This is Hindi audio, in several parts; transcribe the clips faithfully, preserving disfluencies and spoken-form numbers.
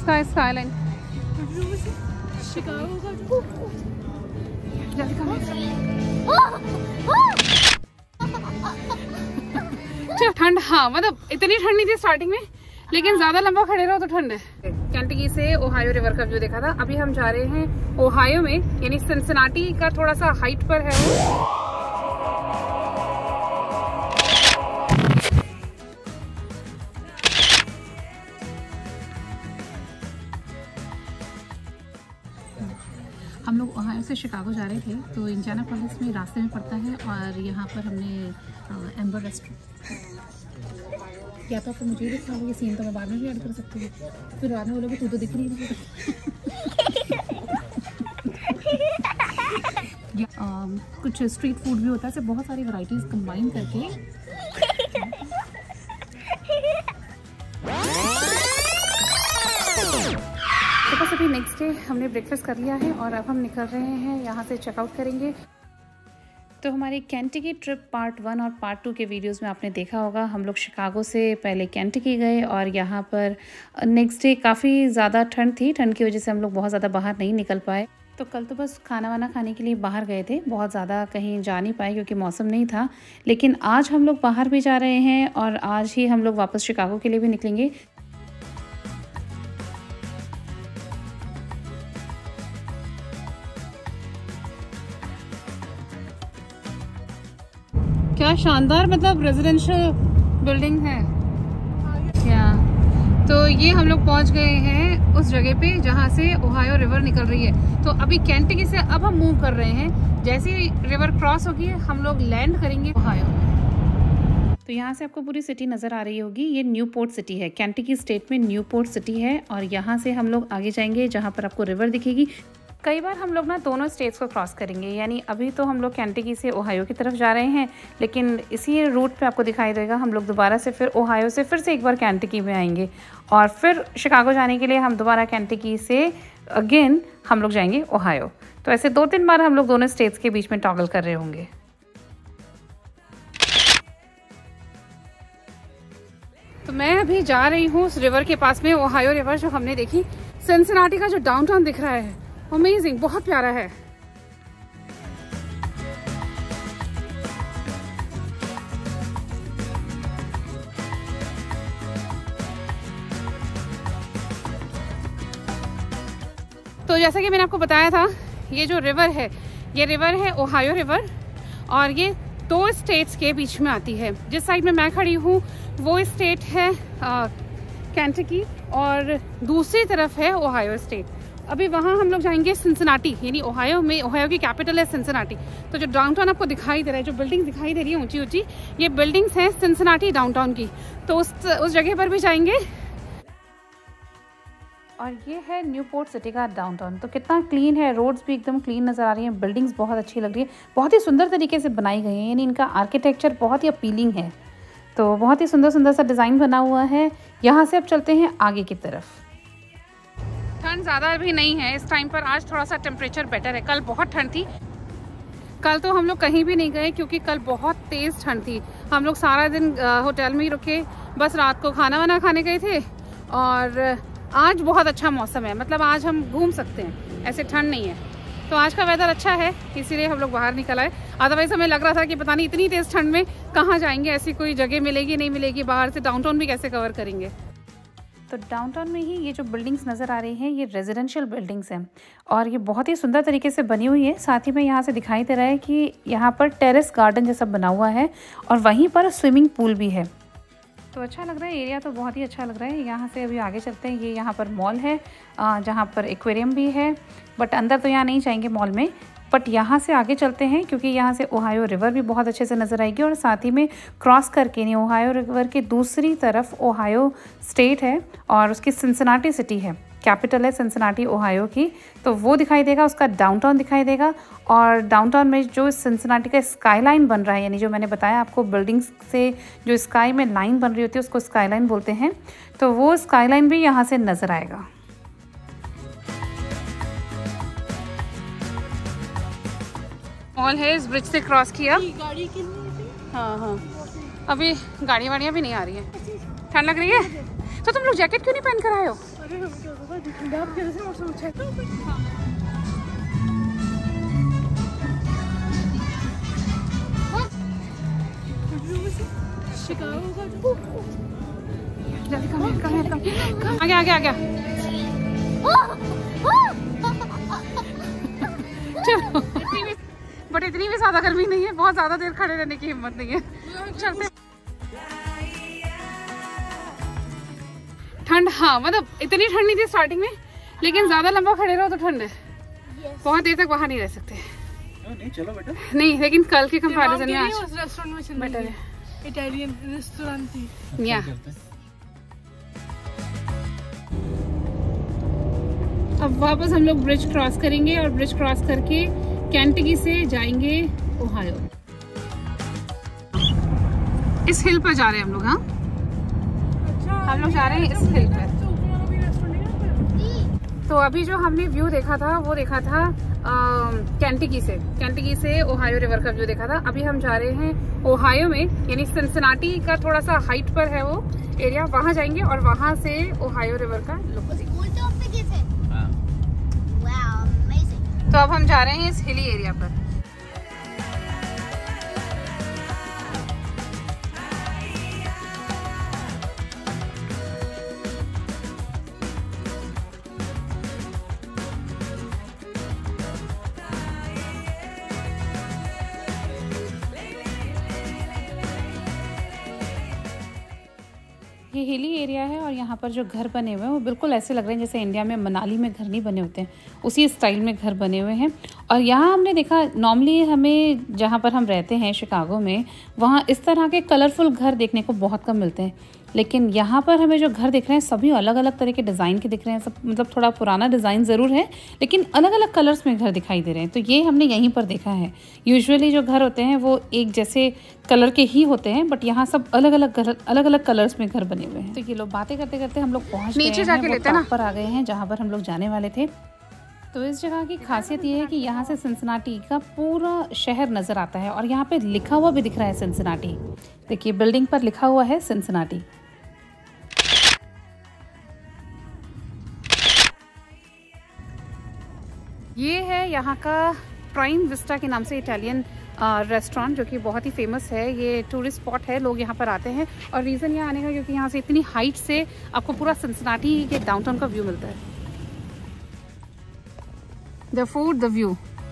इसका स्काईलाइन। ठंड, हाँ मतलब इतनी ठंड नहीं थी स्टार्टिंग में, लेकिन ज्यादा लंबा खड़े रहो तो ठंड है। केंटकी से ओहायो रिवर का व्यू देखा था। अभी हम जा रहे हैं ओहायो में, यानी सिंसिनाटी का थोड़ा सा हाइट पर है वो। हम लोग ओहायो से शिकागो जा रहे थे, तो इंडियानापोलिस में रास्ते में पड़ता है, और यहाँ पर हमने एम्बर रेस्टोरेंट, या तो आपको मुझे ही दिखा लो, ये सीन तो मैं बाद में भी ऐड कर सकती हूँ, फिर बाद में बोलोगे तू तो दिख नहीं रही। कुछ स्ट्रीट फूड भी होता है, बहुत सारी वैरायटीज कंबाइन करके। तो बस अभी नेक्स्ट डे हमने ब्रेकफास्ट कर लिया है और अब हम निकल रहे हैं, यहाँ से चेकआउट करेंगे। तो हमारी केंटकी ट्रिप पार्ट वन और पार्ट टू के वीडियोस में आपने देखा होगा, हम लोग शिकागो से पहले केंटकी गए और यहाँ पर नेक्स्ट डे काफ़ी ज़्यादा ठंड थी। ठंड की वजह से हम लोग बहुत ज़्यादा बाहर नहीं निकल पाए। तो कल तो बस खाना वाना खाने के लिए बाहर गए थे, बहुत ज़्यादा कहीं जा नहीं पाए क्योंकि मौसम नहीं था। लेकिन आज हम लोग बाहर भी जा रहे हैं और आज ही हम लोग वापस शिकागो के लिए भी निकलेंगे। क्या शानदार मतलब रेजिडेंशियल बिल्डिंग है क्या। तो ये हम लोग पहुंच गए हैं उस जगह पे जहाँ से ओहायो रिवर निकल रही है। तो अभी केंटकी से अब हम मूव कर रहे हैं, जैसे ही रिवर क्रॉस होगी हम लोग लैंड करेंगे ओहायो। तो यहाँ से आपको पूरी सिटी नज़र आ रही होगी, ये न्यूपोर्ट सिटी है, केंटकी स्टेट में न्यूपोर्ट सिटी है। और यहाँ से हम लोग आगे जाएंगे जहाँ पर आपको रिवर दिखेगी। कई बार हम लोग ना दोनों स्टेट्स को क्रॉस करेंगे, यानी अभी तो हम लोग केंटकी से ओहायो की तरफ जा रहे हैं, लेकिन इसी रूट पे आपको दिखाई देगा हम लोग दोबारा से फिर ओहायो से फिर से एक बार केंटकी में आएंगे और फिर शिकागो जाने के लिए हम दोबारा केंटकी से अगेन हम लोग जाएंगे ओहायो। तो ऐसे दो तीन बार हम लोग दोनों स्टेट्स के बीच में टॉगल कर रहे होंगे। तो मैं अभी जा रही हूँ उस रिवर के पास में, ओहायो रिवर जो हमने देखी। सिंसिनाटी का जो डाउनटाउन दिख रहा है अमेजिंग, बहुत प्यारा है। तो जैसा कि मैंने आपको बताया था, ये जो रिवर है ये रिवर है ओहायो रिवर, और ये दो स्टेट्स के बीच में आती है। जिस साइड में मैं खड़ी हूँ वो स्टेट है केंटकी और दूसरी तरफ है ओहायो स्टेट। अभी वहाँ हम लोग जाएंगे सिंसिनाटी, यानी ओहायो में, ओहायो की कैपिटल है सिंसिनाटी। तो जो डाउनटाउन आपको दिखाई दे रहा है, जो बिल्डिंग दिखाई दे रही है ऊंची ऊंची, ये बिल्डिंग्स हैं सिंसिनाटी डाउनटाउन की। तो उस उस जगह पर भी जाएंगे। और ये है न्यूपोर्ट सिटी का डाउनटाउन। तो कितना क्लीन है, रोड्स भी एकदम क्लीन नज़र आ रही हैं, बिल्डिंग्स बहुत अच्छी लग रही है, बहुत ही सुंदर तरीके से बनाई गई है, यानी इनका आर्किटेक्चर बहुत ही अपीलिंग है। तो बहुत ही सुंदर सुंदर सा डिज़ाइन बना हुआ है। यहाँ से अब चलते हैं आगे की तरफ। ठंड ज़्यादा भी नहीं है इस टाइम पर, आज थोड़ा सा टेम्परेचर बेटर है। कल बहुत ठंड थी, कल तो हम लोग कहीं भी नहीं गए क्योंकि कल बहुत तेज़ ठंड थी। हम लोग सारा दिन होटल में ही रुके, बस रात को खाना वाना खाने गए थे। और आज बहुत अच्छा मौसम है, मतलब आज हम घूम सकते हैं, ऐसे ठंड नहीं है। तो आज का वेदर अच्छा है, इसीलिए हम लोग बाहर निकल आए। अदरवाइज हमें लग रहा था कि पता नहीं इतनी तेज़ ठंड में कहाँ जाएंगे, ऐसी कोई जगह मिलेगी नहीं मिलेगी, बाहर से डाउनटाउन भी कैसे कवर करेंगे। तो डाउनटाउन में ही ये जो बिल्डिंग्स नज़र आ रही हैं ये रेजिडेंशियल बिल्डिंग्स हैं और ये बहुत ही सुंदर तरीके से बनी हुई है। साथ ही में यहाँ से दिखाई दे रहा है कि यहाँ पर टेरेस गार्डन जैसा बना हुआ है और वहीं पर स्विमिंग पूल भी है। तो अच्छा लग रहा है, एरिया तो बहुत ही अच्छा लग रहा है। यहाँ से अभी आगे चलते हैं, ये यहाँ पर मॉल है जहाँ पर एक्वेरियम भी है, बट अंदर तो यहाँ नहीं जाएंगे मॉल में, बट यहाँ से आगे चलते हैं क्योंकि यहाँ से ओहायो रिवर भी बहुत अच्छे से नज़र आएगी। और साथ ही में क्रॉस करके नहीं, ओहायो रिवर के दूसरी तरफ ओहायो स्टेट है और उसकी सिंसिनाटी सिटी है, कैपिटल है सिंसिनाटी ओहायो की। तो वो दिखाई देगा, उसका डाउनटाउन दिखाई देगा। और डाउनटाउन में जो सिंसिनाटी का स्काई लाइन बन रहा है, यानी जो मैंने बताया आपको बिल्डिंग्स से जो स्काई में लाइन बन रही होती है उसको स्काई लाइन बोलते हैं, तो वो स्काई लाइन भी यहाँ से नज़र आएगा। मॉल है, इस ब्रिज से क्रॉस किया। गाड़ी हाँ हाँ, अभी गाड़ी वाड़ियाँ भी नहीं आ रही हैं, ठंड लग रही है तो तुम लोग जैकेट क्यों नहीं पहन कर आए हो? जल्दी कम कम कम आगे आगे आगे चलो। बट इतनी भी ज्यादा गर्मी नहीं है, बहुत ज्यादा देर खड़े रहने की हिम्मत नहीं है। चलते। ठंड, हाँ मतलब इतनी ठंड नहीं थी स्टार्टिंग में, लेकिन ज्यादा लंबा खड़े रहो तो ठंड है। बहुत देर तक बाहर नहीं रह सकते। नहीं चलो बेटा। नहीं, लेकिन कल के कंपैरिजन में आज रेस्टोरेंट में बेटर है। इटालियन रेस्टोरेंट थी। या अब वापस हम लोग ब्रिज क्रॉस करेंगे और ब्रिज क्रॉस करके केंटकी से जाएंगे ओहायो। इस हिल पर जा रहे हैं हम लोग। हाँ अच्छा, हम लोग जा रहे हैं इस हिल पर। तो अभी जो हमने व्यू देखा था वो देखा था केंटकी से केंटकी से ओहायो रिवर का व्यू देखा था। अभी हम जा रहे हैं ओहायो में, यानी सिंसिनाटी का थोड़ा सा हाइट पर है वो एरिया, वहां जाएंगे और वहां से ओहायो रिवर का लुक देखेंगे। तो अब हम जा रहे हैं इस हिली एरिया पर। ये हिली एरिया है और यहाँ पर जो घर बने हुए हैं वो बिल्कुल ऐसे लग रहे हैं जैसे इंडिया में मनाली में घर नहीं बने होते हैं, उसी स्टाइल में घर बने हुए हैं। और यहाँ हमने देखा, नॉर्मली हमें जहाँ पर हम रहते हैं शिकागो में, वहाँ इस तरह के कलरफुल घर देखने को बहुत कम मिलते हैं, लेकिन यहाँ पर हमें जो घर दिख रहे हैं सभी अलग अलग तरह के डिज़ाइन के दिख रहे हैं। सब मतलब थोड़ा पुराना डिज़ाइन ज़रूर है, लेकिन अलग अलग कलर्स में घर दिखाई दे रहे हैं। तो ये हमने यहीं पर देखा है। यूजुअली जो घर होते हैं वो एक जैसे कलर के ही होते हैं, बट यहाँ सब अलग अलग अलग अलग कलर्स में घर बने हुए हैं। तो ये लोग बातें करते करते हम लोग पहुँच नीचे जाके लेते हैं ना, पर आ गए हैं जहाँ पर हम लोग जाने वाले थे। तो इस जगह की खासियत ये है कि यहाँ से सिंसिनाटी का पूरा शहर नज़र आता है और यहाँ पे लिखा हुआ भी दिख रहा है सिंसिनाटी। देखिए बिल्डिंग पर लिखा हुआ है सिंसिनाटी। ये है यहाँ का प्राइम विस्टा के नाम से इटालियन रेस्टोरेंट, जो कि बहुत ही फेमस है। ये टूरिस्ट स्पॉट है, लोग यहाँ पर आते हैं और रीज़न यहाँ आने का क्योंकि यहाँ से इतनी हाइट से आपको पूरा सिंसिनाटी के डाउनटाउन का व्यू मिलता है। The food, the view.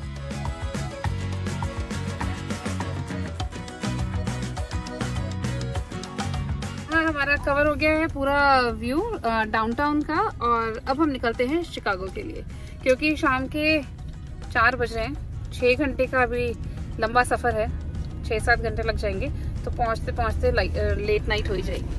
हमारा कवर हो गया है पूरा व्यू डाउनटाउन का, और अब हम निकलते हैं शिकागो के लिए, क्योंकि शाम के चार बज रहे हैं। छः घंटे का अभी लंबा सफ़र है, छः सात घंटे लग जाएंगे, तो पहुंचते पहुंचते लेट नाइट हो ही जाएगी।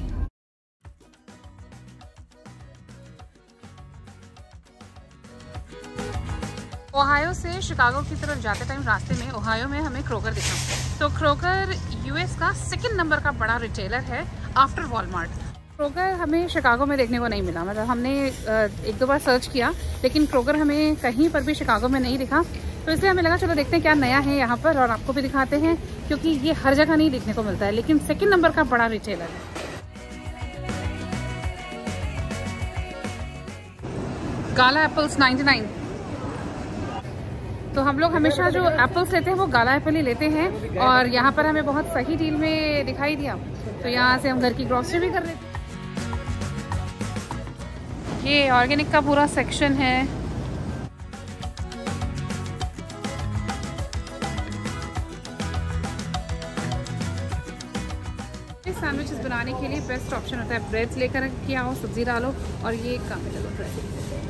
ओहायो से शिकागो की तरफ जाते टाइम रास्ते में ओहायो में हमें क्रोगर दिखा। तो क्रोगर यूएस का सेकंड नंबर का बड़ा रिटेलर है आफ्टर वॉलमार्ट। क्रोगर हमें शिकागो में देखने को नहीं मिला, मतलब हमने एक दो बार सर्च किया लेकिन क्रोगर हमें कहीं पर भी शिकागो में नहीं दिखा। तो इसलिए हमें लगा चलो देखते हैं क्या नया है यहाँ पर और आपको भी दिखाते हैं, क्योंकि ये हर जगह नहीं देखने को मिलता है, लेकिन सेकंड नंबर का बड़ा रिटेलर है। Gala apples ninety nine. तो हम लोग हमेशा जो एप्पल्स लेते हैं वो गाला एप्पल ही लेते हैं, और यहाँ पर हमें बहुत सही डील में दिखाई दिया, तो यहाँ से हम घर की ग्रॉसरी भी कर लेते हैं। ये ऑर्गेनिक का पूरा सेक्शन है। सैंडविचेस बनाने के लिए बेस्ट ऑप्शन होता है, ब्रेड्स लेकर के आओ, सब्जी डालो और ये काम है। चलो ब्रेड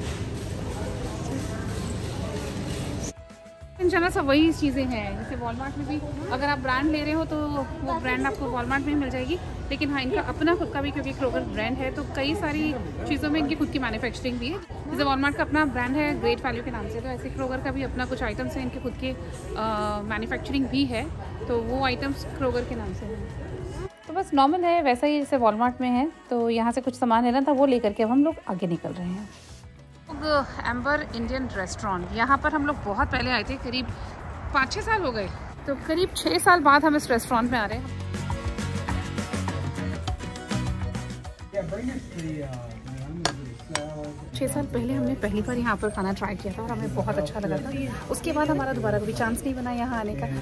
इंशाल्लाह सब वही चीज़ें हैं जैसे वॉलमार्ट में भी, अगर आप ब्रांड ले रहे हो तो वो ब्रांड आपको वॉलमार्ट में मिल जाएगी, लेकिन हाँ इनका अपना खुद का भी, क्योंकि क्रोगर ब्रांड है तो कई सारी चीज़ों में इनकी खुद की मैन्युफैक्चरिंग भी है। जैसे वॉलमार्ट का अपना ब्रांड है ग्रेट वैल्यू के नाम से, तो ऐसे क्रोगर का भी अपना कुछ आइटम्स हैं इनके खुद के मैन्युफैक्चरिंग भी है, तो वो आइटम्स क्रोगर के नाम से हैं। तो बस नॉर्मल है वैसा ही जैसे वॉलमार्ट में है। तो यहाँ से कुछ सामान लेना था वो लेकर के अब हम लोग आगे निकल रहे हैं। एम्बर इंडियन रेस्टोरेंट, यहाँ पर हम लोग बहुत पहले आए थे, करीब पाँच छः साल हो गए, तो करीब छः साल बाद हम इस रेस्टोरेंट में आ रहे हैं। छः साल पहले हमने पहली बार यहाँ पर खाना ट्राई किया था और हमें बहुत अच्छा लगा था। उसके बाद हमारा दोबारा कभी चांस नहीं बना यहाँ आने का।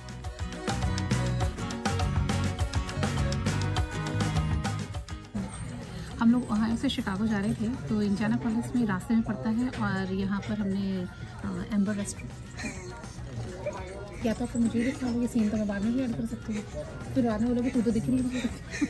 हम लोग वहाँ से शिकागो जा रहे थे, तो इंडियानापोलिस में रास्ते में पड़ता है और यहाँ पर हमने एम्बर रेस्टोरेंट क्या था। तो मुझे भी दिखा ये सीन तो मैं बाद में भी ऐड कर सकती हूँ, फिर बाद में बोलोगे तू तो दिख रही है।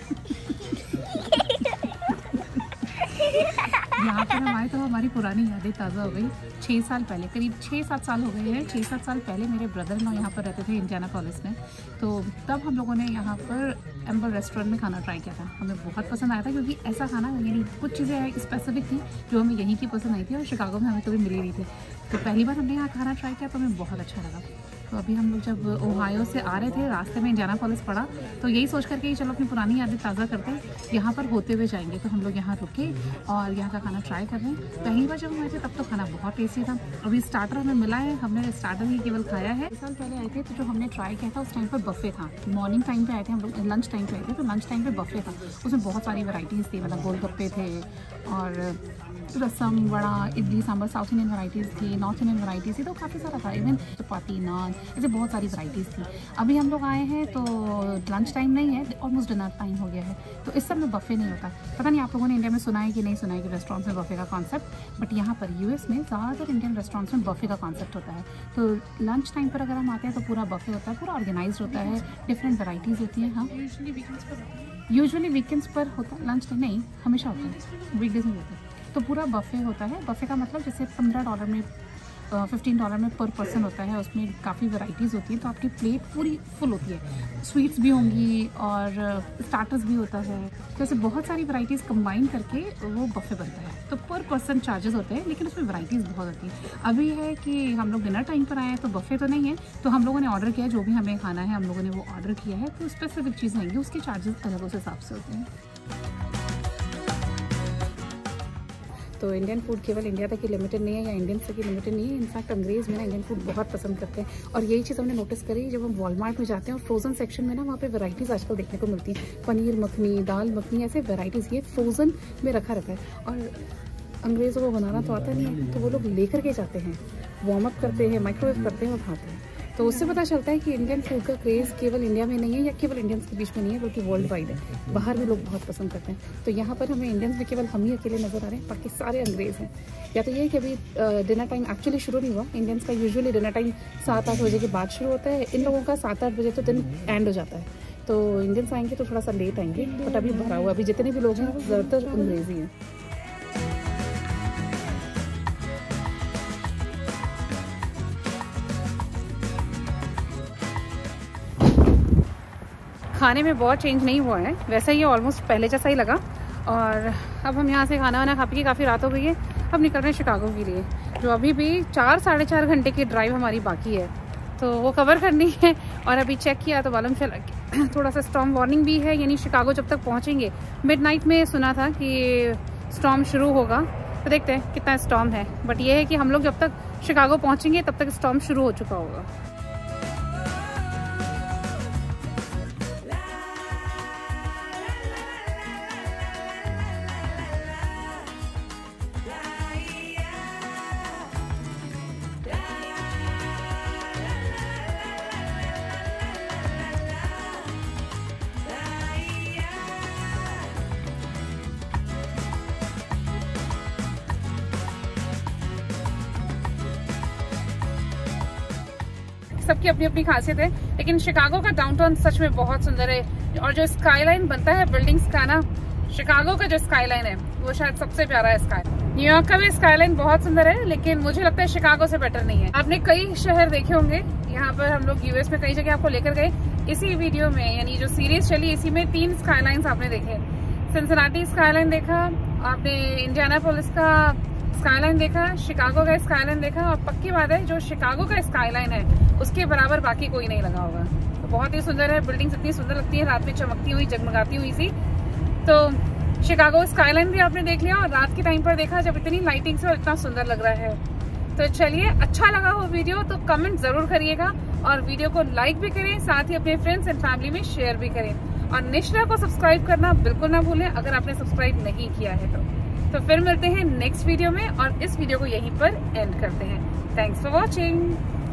यहाँ पर हम आए तो हमारी पुरानी यादें ताज़ा हो गई। छः साल पहले, करीब छः सात साल हो गए हैं, छः सात साल पहले मेरे ब्रदर इन लॉ यहाँ पर रहते थे इंडियानापोलिस में। तो तब हम लोगों ने यहाँ पर एम्बर रेस्टोरेंट में खाना ट्राई किया था। हमें बहुत पसंद आया था क्योंकि ऐसा खाना, यानी कुछ चीज़ें स्पेसिफिक थी जो हमें यहीं की पसंद आई थी और शिकागो में हमें कभी मिली नहीं थी। तो पहली बार हमने यहाँ खाना ट्राई किया तो हमें बहुत अच्छा लगा। तो अभी हम लोग जब ओहायो से आ रहे थे, रास्ते में इंडियानापोलिस पड़ा, तो यही सोच करके कि चलो अपनी पुरानी यादें ताज़ा करते हैं, यहाँ पर होते हुए जाएंगे। तो हम लोग यहाँ रुके और यहाँ का खाना ट्राई कर रहे हैं। पहली बार जब हम आए थे तब तो खाना बहुत टेस्टी था। अभी स्टार्टर हमें मिला है, हमने स्टार्टर ही केवल खाया है। दो साल पहले आए थे तो जो हमने ट्राई किया था उस टाइम पर बफे था। मॉर्निंग टाइम पे आए थे हम लोग, लंच टाइम पे आए थे, तो लंच टाइम पे बफे था। उसमें बहुत सारी वैराइटीज़ थी, मतलब गोलगप्पे थे और rasam, vada, idli sambar, south Indian varieties थी, नॉर्थ इंडियन वैराइटीज़ थी, तो काफ़ी सारा था। इवन चपाती, नान, ऐसे बहुत सारी वैराइटीज़ थी। अभी हम लोग आए हैं तो लंच टाइम नहीं है, ऑलमोस्ट डिनर टाइम हो गया है, तो इस सब में बफे नहीं होता। पता नहीं आप लोगों ने इंडिया में सुना है कि नहीं सुना है कि रेस्टोरेंट्स में बफे का कॉन्सेप्ट, बट यहाँ पर यूएस में ज़्यादातर इंडियन रेस्टोरेंट्स में बफे का कॉन्सेप्ट होता है। तो लंच टाइम पर अगर हम आते हैं तो पूरा बफे होता है, पूरा ऑर्गेनाइज होता है, डिफरेंट वैराइटीज़ होती हैं। हाँ, यूजुअली वीकेंड्स पर होता है लंच टाइम, नहीं हमेशा होता है, वीकडेज में होता है। तो पूरा बफे होता है। बफे का मतलब जैसे पंद्रह डॉलर में, फिफ्टीन डॉलर में पर पर्सन होता है। उसमें काफ़ी वैराइटीज़ होती है, तो आपकी प्लेट पूरी फुल होती है। स्वीट्स भी होंगी और स्टार्टर्स भी होता है, तो ऐसे बहुत सारी वैराइटीज़ कंबाइन करके वो बफे बनता है। तो पर पर्सन चार्जेस होते हैं, लेकिन उसमें वैराइटीज़ बहुत होती है। अभी है कि हम लोग डिनर टाइम पर आए हैं तो बफे तो नहीं है, तो हम लोगों ने ऑर्डर किया है, जो भी हमें खाना है हम लोगों ने वो ऑर्डर किया है। तो स्पेसिफिक चीज़ें आएंगी, उसके चार्जेस अलग उस हिसाब से होते हैं। तो इंडियन फूड केवल इंडिया तक ही लिमिटेड नहीं है या इंडियन तक ही लिमिटेड नहीं है। इनफैक्ट अंग्रेज़ में ना इंडियन फूड बहुत पसंद करते हैं। और यही चीज़ हमने नोटिस करी जब हम वॉलमार्ट में जाते हैं और फ्रोज़न सेक्शन में ना वहाँ पे वैराइटीज़ आजकल देखने को मिलती हैं। पनीर मखनी, दाल मखनी, ऐसे वैराइटीज़ ये फ्रोज़न में रखा रहता है। और अंग्रेज़ों को बनाना तो आता नहीं है, तो वो लोग लेकर के जाते हैं, वार्म अप करते हैं, माइक्रोवेव करते हैं और खाते हैं। तो उससे पता चलता है कि इंडियन फूड का क्रेज़ केवल इंडिया में नहीं है या केवल इंडियंस के बीच में नहीं है, बल्कि वर्ल्ड वाइड है। बाहर भी लोग बहुत पसंद करते हैं। तो यहाँ पर हमें इंडियंस में केवल हम ही अकेले नज़र आ रहे हैं, बाकी सारे अंग्रेज़ हैं। या तो ये है कि अभी डिनर टाइम एक्चुअली शुरू नहीं हुआ। इंडियंस का यूजुअली डिनर टाइम सात आठ बजे के बाद शुरू होता है, इन लोगों का सात आठ बजे तो दिन एंड हो जाता है। तो इंडियंस आएंगे तो थोड़ा सा लेट आएंगे, बट अभी भरा हुआ, अभी जितने भी लोग हैं ज़्यादातर अंग्रेज़ ही हैं। खाने में बहुत चेंज नहीं हुआ है, वैसे ही ऑलमोस्ट पहले जैसा ही लगा। और अब हम यहाँ से खाना वाना खा पी के काफ़ी रात हो गई है, अब निकल रहे हैं शिकागो के लिए, जो अभी भी चार साढ़े चार घंटे की ड्राइव हमारी बाकी है, तो वो कवर करनी है। और अभी चेक किया तो मालूम चला कि थोड़ा सा स्टॉर्म वार्निंग भी है, यानी शिकागो जब तक पहुँचेंगे, मिडनाइट में सुना था कि स्टॉर्म शुरू होगा, तो देखते हैं कितना स्टॉर्म है। बट ये है कि हम लोग जब तक शिकागो पहुँचेंगे तब तक स्टॉर्म शुरू हो चुका होगा। सबकी अपनी अपनी खासियत है, लेकिन शिकागो का डाउनटाउन सच में बहुत सुंदर है। और जो स्काईलाइन बनता है बिल्डिंग्स का ना, शिकागो का जो स्काईलाइन है वो शायद सबसे प्यारा है स्काई। न्यूयॉर्क का भी स्काईलाइन बहुत सुंदर है, लेकिन मुझे लगता है शिकागो से बेटर नहीं है। आपने कई शहर देखे होंगे, यहाँ पर हम लोग यूएस में कई जगह आपको लेकर गए इसी वीडियो में, यानी जो सीरीज चली इसी में तीन स्काईलाइंस आपने देखे। सिंसिनाटी स्काईलाइन देखा आपने, इंडियानापोलिस का स्काईलाइन देखा, शिकागो का स्काईलाइन देखा, और पक्की बात है जो शिकागो का स्काईलाइन है उसके बराबर बाकी कोई नहीं लगा होगा। तो बहुत ही सुंदर है, बिल्डिंग्स इतनी सुंदर लगती है रात में चमकती हुई, जगमगाती हुई सी। तो शिकागो स्काईलाइन भी आपने देख लिया और रात के टाइम पर देखा जब इतनी लाइटिंग से और इतना सुंदर लग रहा है। तो चलिए, अच्छा लगा हो वीडियो तो कमेंट जरूर करिएगा और वीडियो को लाइक भी करें, साथ ही अपने फ्रेंड्स एंड फैमिली में शेयर भी करें और निश्रा को सब्सक्राइब करना बिल्कुल ना भूलें अगर आपने सब्सक्राइब नहीं किया है तो। तो फिर मिलते हैं नेक्स्ट वीडियो में और इस वीडियो को यहीं पर एंड करते हैं। Thanks for watching.